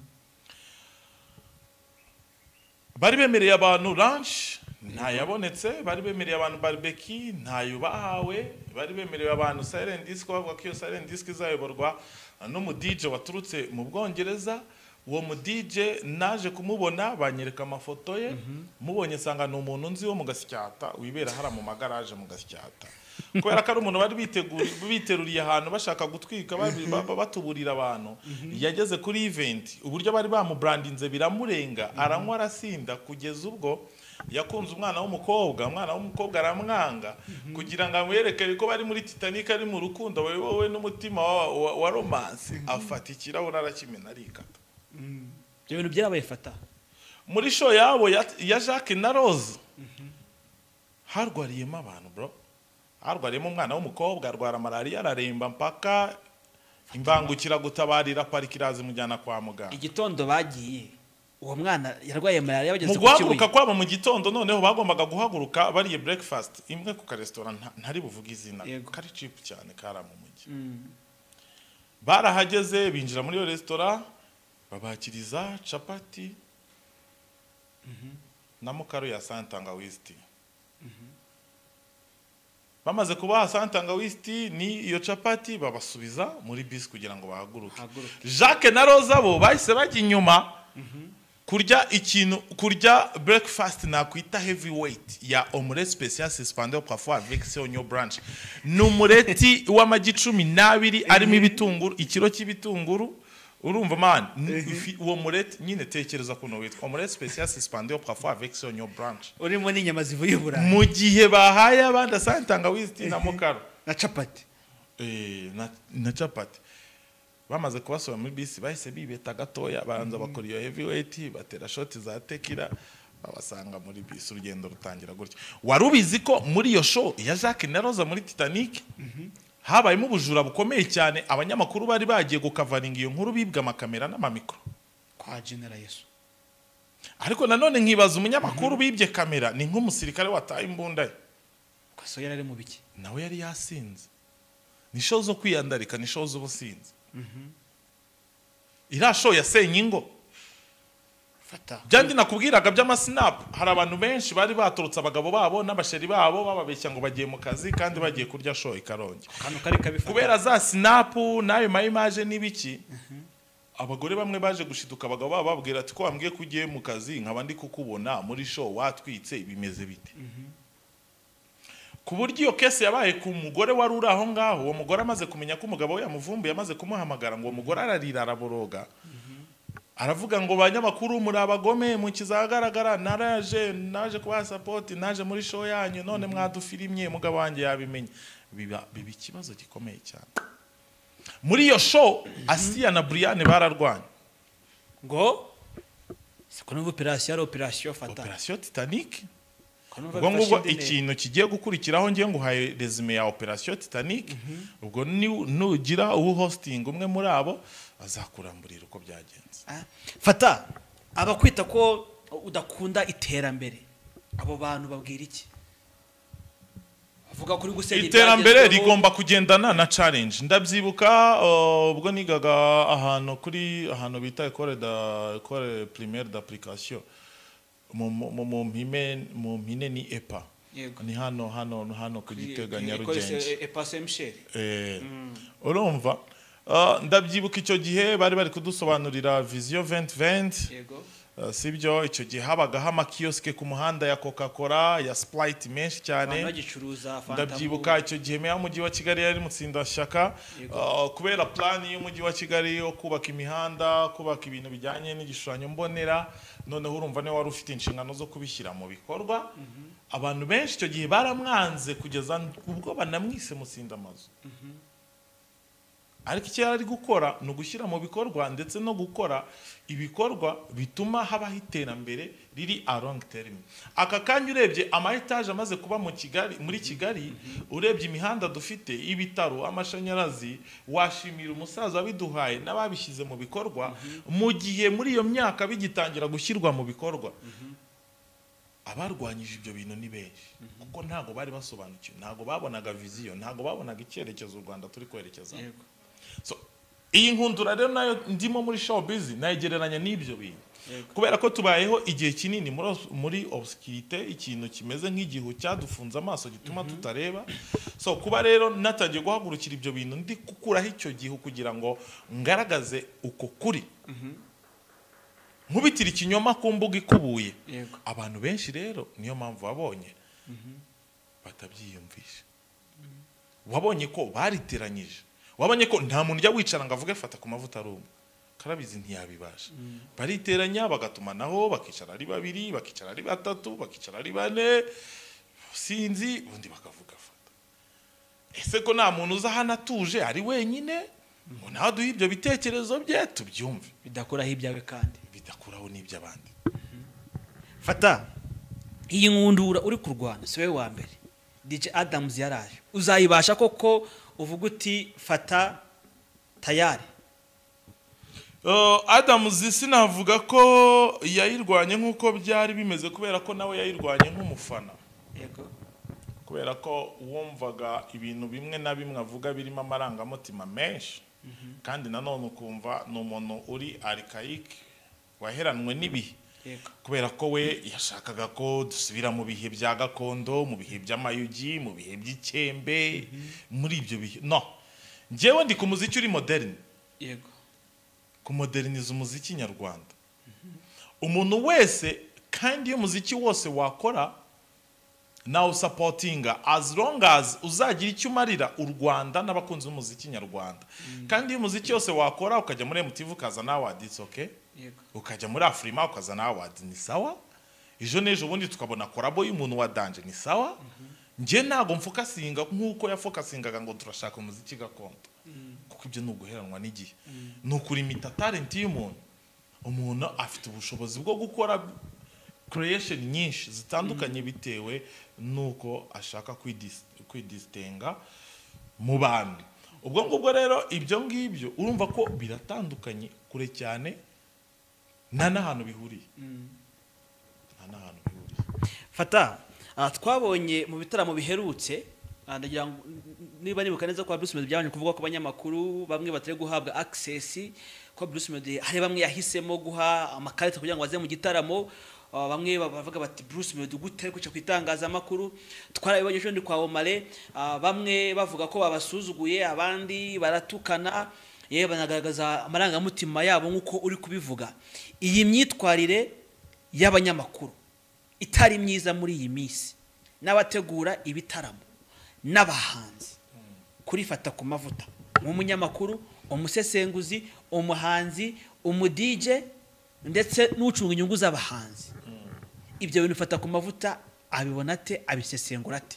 bari bemereye abantu lunch ntayabonetse bari bemereye abantu barbecue ntayo bahawe bari bemereye abantu silent disc bavuga ko iyo silent disc izayoborwa no mu D J waturutse mu Bwongereza uwo mu D J naje kumubona banyereka amafoto ye mubonye sanga no umuntu nzi wo mu Gasyata wibera hara mu magaraje mu Gasyata kubera ko ari umuntu bari biteguriye biteruriye ahantu bashaka gutwika batuburira abantu yageze kuri event uburyo bari bamubrandinze biramurenga aranywa arasinda kugeza ubwo yakunze umwana w'umukobwa umwana w'umukobwa aramwanga kugira ngo amwereke ko bari muri Titanic ari mu rukundo wowe n'umutima wa romance afata ikirahure arakimena arikata. Ibyo bintu byarabaye fata muri show yabo ya Jacques na Rose harwariyemo abantu bro harwariyemo umwana w'umukobwa arwara malaria araremba mpaka imbangukira gutabarira parikirazi mujyana kwa muganga igitondo bagiye uwo mwana yarwaye malaria bageze ku guhaguruka kwabo mu gitondo noneho bagombaga guhaguruka bariye breakfast imwe ku restaurant ntari buvuga izina kari cheap cyane kara mu mujyi barahageze binjira muri iyo restaurant babakiriza chapati na mukaro ya santangawisti bamaze kubaha santangawisti ni iyo chapati babasubiza muri bus kugira ngo bahaguruke. Jacques na Rosa bo bahise bajya inyuma kurya ikintu kurya breakfast nakwita heavyweight ya omelette spéciale suspendée parfois avec oignon branch numureti w'amagi cumi n'abiri arimo ibitunguru ikiro cy'ibitunguru urumva man uwo mureti nyine tekereza kuno witwa omelette spéciale suspendée parfois avec oignon branch urimo n'inyama zivuye Burayi mu gihe bahaye abandi santangawisti na mukaro na chapati eh na, na chapati bamaze kubasoma muri bisi bahise bibeta gatoya banza bakora iyo heavyweight batera shot za tequila babasanga muri bisi urugendo rutangira gutyo. Wari ubizi ko muri iyo show ya Jacques na Rosa muri Titanic habayemo ubujura bukomeye cyane, abanyamakuru bari bagiye gukavaringa iyo nkuru bibwa amakamera n'amamikro kwa General Yesu. Ariko nanone nkibaza umunyamakuru bibye kamera ni nk'umusirikare wataye imbunda ye. Kwaso yari mu biki? Nawe yari yasinze. Ni show zo kwiyandarika, ni show z'ubusinzi. Mhm. Ira show yasenye ingo. Fata. Byandi nakubwiraga by'amasnap, hari abantu benshi bari baturutse abagabo babo n'abasheri babo bababeshya ngo bagiye mu kazi kandi bagiye kurya show ikaronge. Kano kari kabifata. Kubera za snap nayo ma image nibiki. Mhm. Abagore bamwe baje gushiduka abagabo babo babwira ati ko wambwiye kugiye mu kazi nkaba ndi kukubona muri show watwitse bimeze bite. Mhm. Kuburyo iyo kese yabaye ku mugore wari uri aho ngaho, uwo mugore amaze kumenya ko umugabo we yamuvumbuye amaze kumuhamagara ngo umugore ararira araboroga. Aravuga ngo banyamakuru muri abagome mu kizagaragara naraje naje kuba support naje muri show yanyu none mwadufirimye umugabo wanjye yabimenye. Biba bibi kibazo gikomeye cyane. Muri iyo show Assia na Brianne bararwanye. Ngo sikono operation ari operation Fata. Operation Titanic. Ubwo ngubwo ikintu kigiye gukurikiraho ngiye nguhaye resume ya Operation Titanic. Ubwo nugira ubu hosting umwe muri abo azakuramburira uko byagenze. Fata abakwita ko udakunda iterambere abo bantu babwira iki? Avuga kuri gusenya iterambere rigomba kugendana na challenge. Ndabyibuka ubwo nigaga ahantu kuri ahantu bita école de école primaire d'application mu mpime mu mpine ni E P A. Ni hano hano hano ku Gitega Nyarugenge. E P A Saint Michel. Eh. Urumva ndabyibuka icyo gihe bari bari kudusobanurira vision vingt vingt. Yego. Sibyo icyo gihe habaga hama kioske ku muhanda ya Coca-Cola ya Sprite menshi cyane. Ndabyibuka icyo gihe meya mujyi wa Kigali yari mutsinda shaka kubera plan y'umujyi wa Kigali yo kubaka imihanda, kubaka ibintu bijyanye n'igishushanyo mbonera. Noneho urumva ne wari ufite inshingano zo kubishyira mu bikorwa. Abantu benshi icyo gihe baramwanze kugeza ubwo banamwise mutsinda amazu. Ariko icyo yari gukora no gushyira mu bikorwa ndetse no gukora ibikorwa bituma habaho iterambere riri a long term. Aka kanya urebye ama etage amaze kuba mu Kigali muri Kigali, urebye imihanda dufite, ibitaro, amashanyarazi, washimira umusaza wabiduhaye n'ababishyize mu bikorwa mu gihe muri iyo myaka bigitangira gushyirwa mu bikorwa. Abarwanyije ibyo bintu ni benshi kuko ntago bari basobanukiwe, ntago babonaga vision, ntago babonaga icyerekezo u Rwanda turi kwerekeza. So iyi nkundura rero nayo ndimo muri showbiz nayigereranya n'ibyo bintu kubera ko tubayeho igihe kinini muri muri obscurité, ikintu kimeze nk'igihu cyadufunze amaso gituma tutareba. So kuba rero natangiye guhagurukira ibyo bintu ndi kukuraho icyo gihu kugira ngo ngaragaze uko kuri. Nkubitira ikinyoma ku mbuga ikubuye. Abantu benshi rero niyo mpamvu wabonye batabyiyumvisha. Wabonye ko bariteranyije. Wabonye ko nta muntu ujya wicara ngo avuge fata ku mavuta rumwe. Karabizi ntiyabibasha. Bariteranya bagatuma naho bakicara ari babiri, bakicara ari batatu, bakicara ari bane. Sinzi ubundi bakavuga fata. Ese ko nta muntu uza hana tuje ari wenyine? Ngo naho duhe ibyo bitekerezo bye tubyumve. Bidakuraho ibyawe kandi bidakuraho n'iby'abandi. Fata iyi nkundura uri kurwana siwe wa mbere. D J Adams yaraje. Uzayibasha koko uvuga uti fata tayari? Uh, Adams sinavuga ko yayirwanye nkuko byari bimeze kubera ko nawe yayirwanye nk'umufana. Yego. Kubera ko wumvaga ibintu bimwe na bimwe avuga birimo amarangamutima menshi. Mm -hmm. Kandi nanone ukumva n'umuntu uri archaïque waheranwe n'ibihe. Kubera ko we yashakaga ko dusubira mu bihe bya gakondo, mu bihe by'amayugi, mu bihe by'ikembe, muri ibyo bihe. No. Njewe ndi ku muziki uri modern. Yego. Ku modernize umuziki nyarwanda. Umuntu wese kandi iyo muziki wose wakora now supportinga as long as uzagira icyo umarira u Rwanda n'abakunzi b'umuziki nyarwanda. Kandi iyo muziki yose wakora ukajya muri M T V ukaza na award, it's okay. Yego. Ukajya muri Afrima ukaza na award, ni sawa. Ijo nejo ubundi tukabona korabo y'umuntu wa Danje, ni sawa. Nje ntago mfuka singa nkuko yafoka singaga ngo turashaka umuziki gakondo. Kuko ibyo nuguheranwa n'igihe. Nukuri imita talent y'umuntu. Umuntu afite ubushobozi bwo gukora creation nyinshi zitandukanye bitewe nuko ashaka kwidistinga mu bandi. Ubwo ngubwo rero ibyo ngibyo urumva ko biratandukanye kure cyane nta n'ahantu bihuriye. Nta n'ahantu bihuriye. Fata twabonye mu bitaramo biherutse ndagira ngo niba nibuka neza ko Bruce Melody byabanje kuvuga ko abanyamakuru bamwe batari guhabwa access, ko Bruce Melody hari bamwe yahisemo guha amakarita kugira ngo baze mu gitaramo. Bamwe bavuga bati Bruce Melody gute kuca kwitangaza makuru twarabibonye ejo ndi kwa Omale, bamwe bavuga ko babasuzuguye, abandi baratukana, yewe banagaragaza amarangamutima yabo nkuko uri kubivuga. Iyi myitwarire y'abanyamakuru itari myiza muri iyi minsi n'abategura ibitaramo n'abahanzi kuri Fata ku Mavuta, nk'umunyamakuru, umusesenguzi, umuhanzi, umu D J ndetse n'ucunga inyungu z'abahanzi, ibyo bintu Fata ku Mavuta abibona ate, abisesengura ate?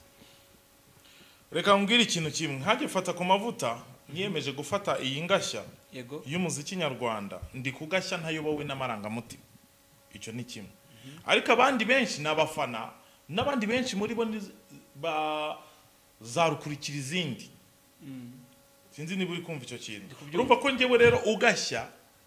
Reka mbwira ikintu kimwe, haje Fata ku Mavuta niyemeje gufata iyi ngashya yego y'umuziki nyarwanda, ndi kugashya ntayobowe n'amarangamutima. Icyo ni kimwe. Ariko abandi benshi n'abafana n'abandi benshi muri bo ba zarukurikira izindi. Sinzi niba uri kumva icyo kintu. Urumva ko ngewe rero ugashya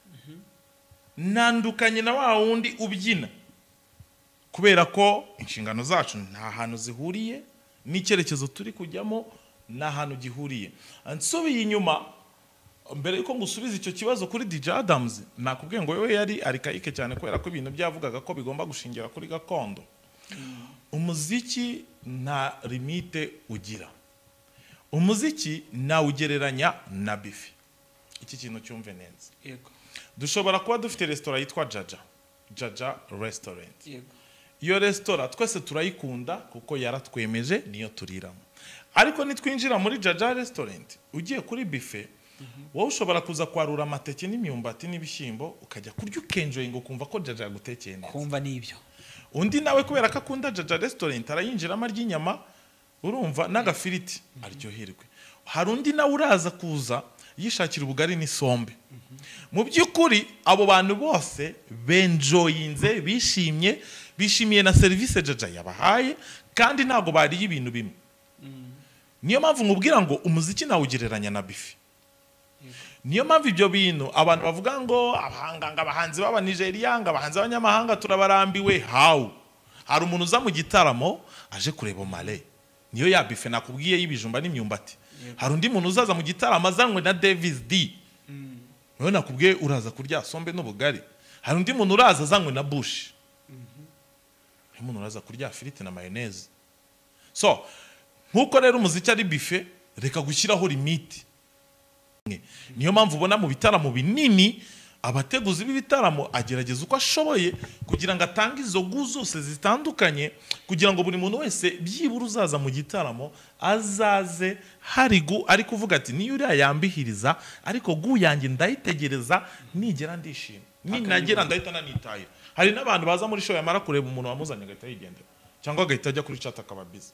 nandukanye na wa wundi ubyina, kubera ko inshingano zacu nta hantu zihuriye n'icyerekezo turi kujyamo nta hantu gihuriye. Nsubiye inyuma mbere yuko ngusubiza icyo kibazo kuri D J Adams, nakubwiye ngo wewe yari arikayike cyane kubera ko ibintu byavugaga ko bigomba gushingira kuri gakondo. Umuziki nta limite ugira. Umuziki nawugereranya na bifi. Iki kintu cyumve neza. Yego. Dushobora kuba dufite restaurant yitwa Jaja. Jaja Restaurant. Yego. Iyo restaurant twese turayikunda kuko yaratwemeje niyo turiramo. Ariko nitwinjira muri Jaja Restaurant, ugiye kuri bife, wowe ushobora kuza kwarura amateke n'imyumbati n'ibishyimbo ukajya kurya ukenjoyinga ukumva ko Jaja yagutekeye neza. Kumva nibyo. Undi nawe kubera ko akunda Jaja Restaurant arayinjiramo arya inyama, urumva n'agafiriti aryoherwe. Hari undi nawe uraza kuza yishakira ubugari n'isombe. Mu by'ukuri abo bantu bose benjoyinze, bishimye, bishimiye na service Jaja yabahaye kandi ntago bariye ibintu bimwe. Niyo mpamvu nkubwira ngo umuziki nawugereranya na bifi. Niyo mpamvu ibyo bintu abantu bavuga ngo abahanga abahanzi baba Nigeria ngo abahanzi b'abanyamahanga turabarambiwe. How? Hari umuntu uza mu gitaramo aje kureba Omale, niyo ya bife nakubwiye y'ibijumba n'imyumbati. Hari undi muntu uzaza mu gitaramo azanywe na Davis D, niyo nakubwiye uraza kurya sombe n'ubugari. Hari undi muntu uraza azanywe na Bush, niyo muntu uraza kurya firiti na mayonnaise. So nkuko rero umuziki ari bife, reka gushyiraho limite. Niyo mpamvu ubona mu bitaramo binini abateguzi b'ibitaramo agerageza uko ashoboye kugira ngo atange izo gu zose zitandukanye, kugira ngo buri muntu wese byibura uzaza mu gitaramo azaze hari gu ari kuvuga ati niyo uriya yambihiriza ariko gu yanjye ndayitegereza nigera ndishima, ninagera ndahita nanitahira. Hari n'abantu baza muri show yamara kureba umuntu wamuzanye agahita yigendera cyangwa agahita ajya kuri chat akaba busy.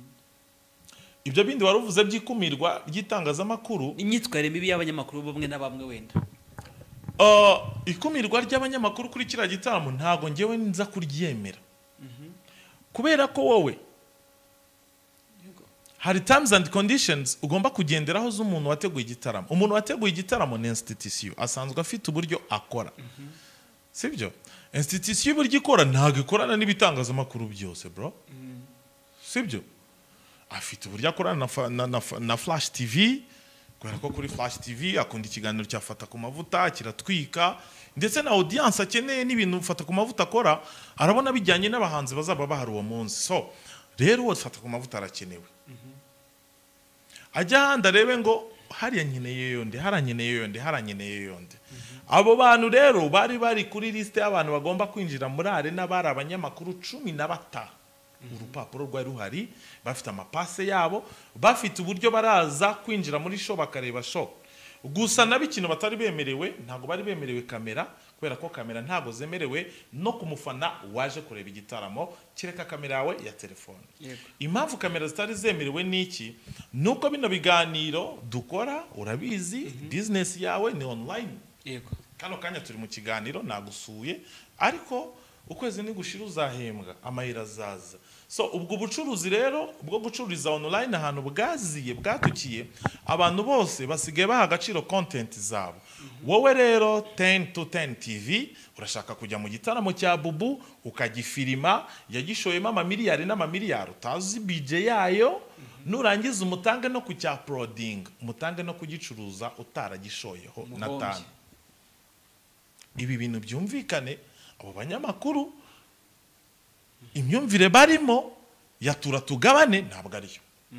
Ibyo bindi waruvuze by'ikumirwa ry'itangazamakuru, imyitwarire mibi y'abanyamakuru bamwe na bamwe wenda. Uh, ikumirwa ry'abanyamakuru kuri kiriya gitaramo ntago ngewe nza kuryemera. Kubera ko wowe hari terms and conditions ugomba kugenderaho z'umuntu wateguye igitaramo. Umuntu wateguye igitaramo ni institution, asanzwe afite uburyo akora. Sibyo? Institution uburyo ikora ntago ikorana n'ibitangazamakuru byose bro. Sibyo? Afite uburyo akorana na, na, na, na Flash T V, kubera ko kuri Flash T V akunda ikiganiro cya Fata ku Mavuta kiratwika, ndetse na audience akeneye n'ibintu Fata ku Mavuta akora arabona bijyanye n'abahanzi bazaba bahari uwo munsi. So rero uwo Fata ku Mavuta arakenewe. Ajya handa rebe ngo hariya nkeneye yonde, haranyeneye yonde, haranyeneye yonde. Abo bantu rero bari bari kuri liste y'abantu bagomba kwinjira muri arena bari abanyamakuru cumi na batanu. Urupapuro rwari ruhari, bafite amapase yabo, bafite uburyo baraza kwinjira muri show bakareba show. Gusa nab'ikintu batari bemerewe, ntago bari bemerewe kamera, kubera ko kamera ntago zemerewe no kumufana waje kureba igitaramo, kireka kamera yawe ya telefone. Impamvu kamera zitari zemerewe niki? Nuko bino biganiro dukora urabizi, business yawe ni online. Yego. Kano kanya turi mu kiganiro nagusuye, ariko ukwezi nigushira uzahembwa amahera azaza. So ubwo bucuruzi rero bwo gucururiza online ahantu bwaziye bwatukiye abantu bose basigaye baha agaciro content zabo. Wowe rero ten to ten T V urashaka kujya mu gitaramo cya Bubu ukagifirima yagishoyemo amamiliyari n'amamiliyari utazi bije yayo, nurangiza umutange no ku cya proding, umutange no kugicuruza utaragishoyeho natanu. Ibi bintu byumvikane abo banyamakuru imyumvire barimo yatura tugabane ntabwo ariyo.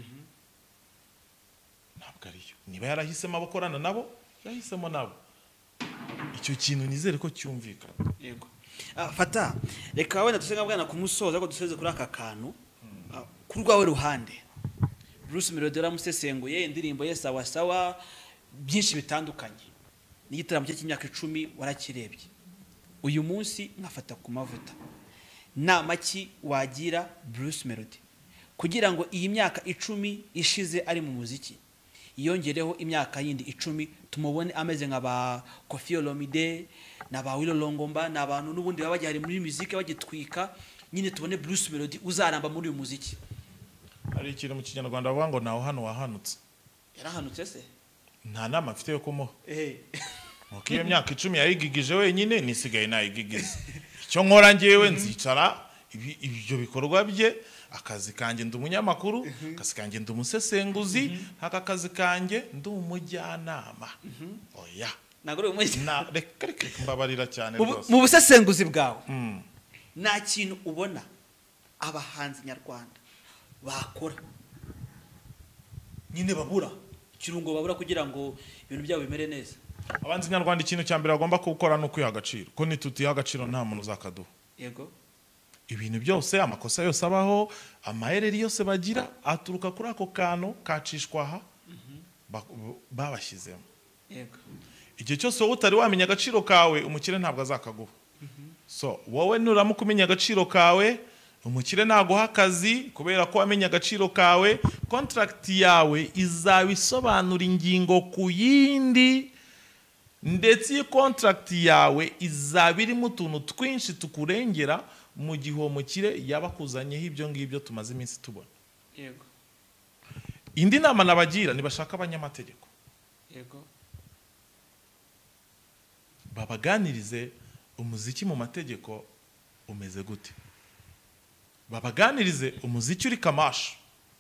Ntabwo ariyo. Niba yarahisemo abakorana nabo yahisemo nabo. Icyo kintu nizere ko cyumvikana. Yego. Ah, Fata, reka wenda dusenga bwana ku musoza ko duseze kuri aka kantu. Ah, kuri rwawe ruhande. Bruce Melody ramusesenguye indirimbo ye sawa sawa byinshi bitandukanye. N'igitaramo cye cy'imyaka icumi warakirebye. Uyu munsi nkafata ku mavuta. Nama ki wagira Bruce Melody kugira ngo iyi myaka icumi ishize ari mu muziki yongereho imyaka yindi icumi tumubone ameze nk'aba Koffi Olomide n'aba Willow Longomba n'abantu n'ubundi baba bajya muri muziki bagitwika, nyine tubone Bruce Melody uzaramba muri uyu muziki. Hari ikintu mu Kinyarwanda bavuga ngo naho hano wahanutse. Yarahanutse se? Nta nama mfite yo kumuha. Eh. Muko iyo myaka icumi yayigigije wenyine nisigaye nayigigize. Icyo nkora ngewe nzicara ibyo bikorwa bye, akazi kanjye ndi umunyamakuru, akazi kanjye ndi umusesenguzi, aka kazi kanjye ndi umujyanama. Oya. Nagore umujya. Na reka reka mbabarira cyane rwose. Mu busesenguzi bwawe. Nta kintu ubona abahanzi nyarwanda bakora. Nyine babura. Kirungo babura kugira ngo ibintu byabo bimere neza. Abanzi nyarwanda ikintu cya mbere agomba gukora no kwiha agaciro. Ko nitutiha agaciro nta muntu uzakaduha. Yego. Ibintu byose amakosa yose abaho, amahereri yose bagira aturuka kuri ako kantu kacishwa aha babashyizemo. Yego. Igihe cyose wowe utari wamenya agaciro kawe umukire ntabwo azakaguha. So wowe nuramuka umenya agaciro kawe umukire naguha akazi kubera ko wamenya agaciro kawe, contract yawe izaba isobanura ingingo ku yindi, ndetse iyi contract yawe izaba irimo utuntu twinshi tukurengera mu gihe uwo mukire yabakuzanyeho ibyo ngibyo tumaze iminsi tubona. Yego. Indi nama nabagira nibashaka abanyamategeko. Yego. Babaganirize umuziki mu mategeko umeze gute. Babaganirize umuziki uri kamasha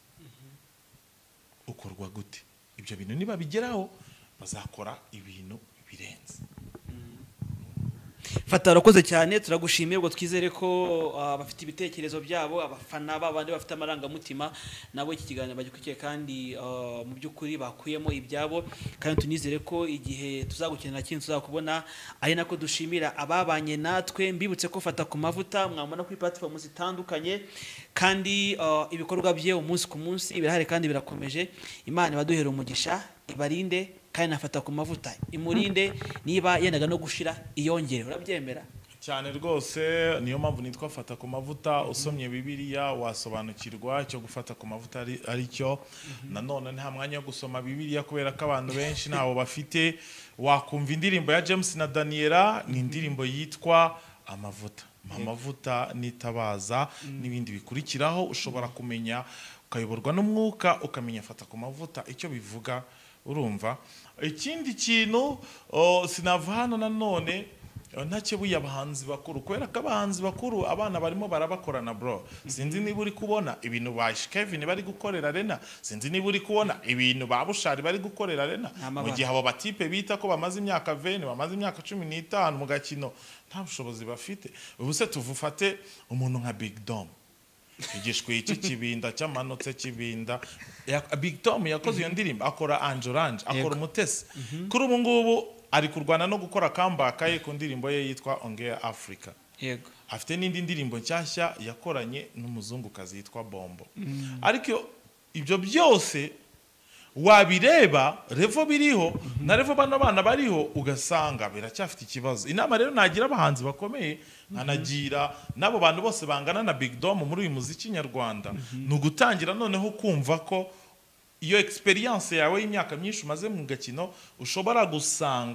ukorwa gute. Ibyo bintu niba bigeraho bazakora ibintu birenze. Fata rakoze cyane, turagushimiye ubwo twizere ko abafite uh, ibitekerezo byabo, abafana babandi bafite amarangamutima nabo iki kiganiro bagikurikiye kandi uh, mu by'ukuri bakuyemo ibyabo, kandi tunizere ko igihe tuzagukenera kintu tuzakubona ari nako dushimira ababanye natwe. Mbibutse ko Fata ku mavuta mwamubona kuri platform zitandukanye kandi uh, ibikorwa bye umunsi ku munsi birahari kandi birakomeje. Imana ibaduhera umugisha, ibarinde kandi nafata ku mavuta imurinde, niba yendaga no gushira iyongere. Urabyemera cyane rwose? Niyo mpamvu nitwa Fata ku mavuta. Usomye Bibiliya wasobanukirwa cyo gufata ku mavuta ari ari cyo. Nanone nta mwanya wo gusoma Bibiliya kubera ko abantu benshi ntawo bafite. Wakumva indirimbo ya James na Daniela, ni indirimbo yitwa Amavuta. Amavuta nitabaza n'ibindi bikurikiraho ushobora kumenya, ukayoborwa n'umwuka ukamenya Fata ku mavuta icyo bivuga. Urumva ikindi kintu sinava hano nanone ntakebuye abahanzi bakuru, kubera ko abahanzi bakuru abana barimo barabakorana bro. Sinzi niba uri kubona ibintu ba Kevin bari gukorera Rena, sinzi niba uri kubona ibintu ba Bushari bari gukorera Rena, mu gihe abo batipe bita ko bamaze imyaka veni bamaze imyaka cumi n'itanu mu gakino nta bushobozi bafite. Ubuse tuvufate umuntu nka Big Dom, igishwe iki kibinda cyamanutse kibinda. Big Tom yakoze iyo ndirimbo, akora Angelanje, akora Umutesi. Kuri ubu ngubu ari kurwana no gukora comeback ye ku ndirimbo ye yitwa Ongea Africa. Yego. Afite n'indi ndirimbo nshyashya yakoranye n'umuzungukazi yitwa Bombo. Ariko ibyo byose wabireba revo biriho na revo bano bana bariho ugasanga biracyafite ikibazo. Inama rero nagira abahanzi bakomeye, nkanagira nabo bantu bose bangana na Big Dom muri uyu muziki nyarwanda, ni ugutangira noneho kumva ko iyo experience yawe y'imyaka myinshi umaze mu gakino ushobora gusanga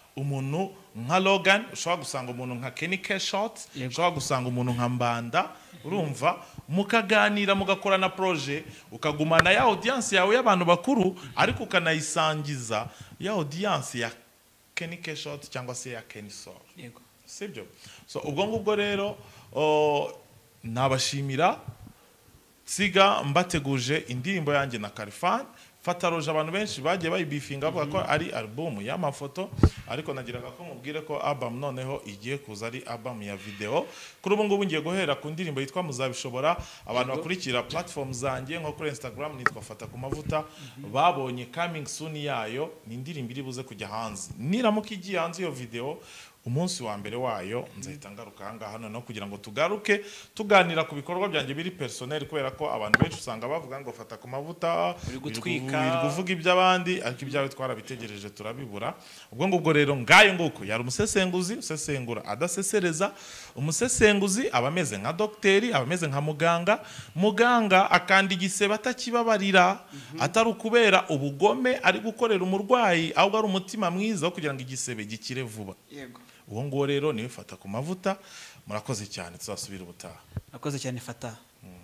umuntu nka Logan, ushobora gusanga umuntu nka Kenny Keshot, ushobora gusanga umuntu nka Mbanda, urumva mukaganira mugakorana projet, ukagumana ya audience yawe y'abantu bakuru ariko ukanayisangiza ya audience ya Kenny Keshot cyangwa se ya Kenny Soul. Yego. Sibyo? So ubwo ngubwo rero nabashimira siga mbateguje indirimbo yanjye na Kalifan. Fataroje abantu benshi bagiye bayibifinga bavuga ko ari album y'amafoto, ariko nagiraga ko mubwire ko album noneho igiye kuza ari album ya video. Kuri ubu ngubu ngiye guhera ku ndirimbo yitwa Muzabishobora. Abantu bakurikira platform zanjye nko kuri Instagram nitwa Fatakumavuta, babonye coming soon yayo, ni indirimbo iri buze kujya hanze. Niramuka igiye hanze iyo video, umunsi wa mbere wayo nzahita ngaruka hanga hano no kugira ngo tugaruke tuganira ku bikorwa byanjye biri personnel, kubera ko abantu benshi usanga bavuga ngo fata ku mavuta uri gutwika uri kuvuga iby'abandi ariko ibyawe twarabitegereje turabibura. Ubwo ngubwo rero ngayo nguko yari umusesenguzi usesengura adasesereza. Umusesenguzi abameze nka dokteri, abameze nka muganga, muganga akandi gisebe atakibabarira, atari ukubera ubugome ari gukorera umurwayi, ahubwo ari umutima mwiza wo kugira ngo igisebe gikire vuba. Yego. Uwo ngo rero niwe fata ku mavuta. Murakoze cyane, tuzasubira ubutaha. Murakoze cyane Fata.